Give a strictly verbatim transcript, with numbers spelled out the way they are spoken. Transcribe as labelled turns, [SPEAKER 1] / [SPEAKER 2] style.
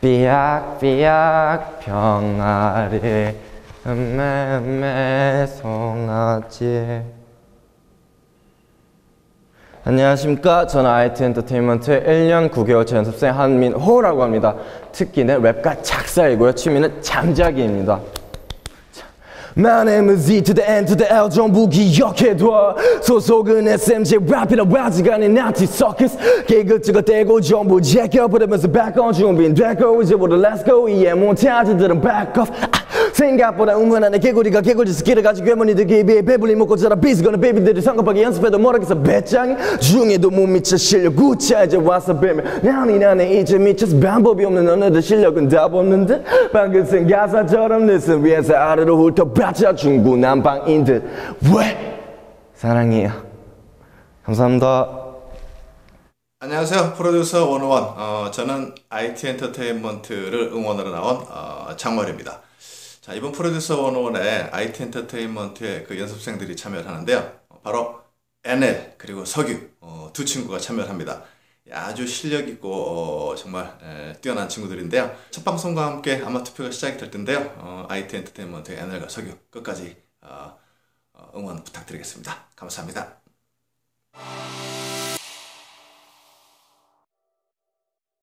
[SPEAKER 1] 삐약삐약 병아리 음메음메 송아지. 안녕하십니까. 저는 아이티 엔터테인먼트의 일 년 구 개월차 연습생 한민호라고 합니다. 특기는 랩과 작사이고요. 취미는 장자기입니다. My name is Z to the N to the L 전부 기억해둬. 소속은 에스엠지 랩이라 아직 아닌 나티 서커스. 개그 찍어대고 전부 제껴버리면서 back on 준비됐고 이제부터 let's go. 이해 못하지들은 back off. 아, 생각보다 응원하는 개구리가 개구리에서 길어가지고 괴물이들 기비에 배불리 먹고 자라 비스거는 베이비들이 성급하게 연습해도 뭐라겠어. 배짱 중에도 못 미쳐 실력 구차 이제 와서 뵈면 나니 나네 이제 미쳐서 방법이 없는 너네들 실력은 답 없는데 방금 쓴 가사처럼 내 손 위에서 아래로 훑어 바짝 중구난방인 듯 왜? 사랑해요. 감사합니다.
[SPEAKER 2] 안녕하세요. 프로듀서 원오원. 어, 저는 아이티 엔터테인먼트를 응원하러 나온 어, 장월입니다. 자, 이번 프로듀서 원오원에 아이티 엔터테인먼트의 그 연습생들이 참여를 하는데요. 바로 엔엘 그리고 석유 어, 두 친구가 참여를 합니다. 아주 실력 있고 어, 정말 에, 뛰어난 친구들인데요. 첫 방송과 함께 아마 투표가 시작이 될 텐데요. 어, 아이티 엔터테인먼트의 엔엘과 석유 끝까지 어, 어, 응원 부탁드리겠습니다. 감사합니다.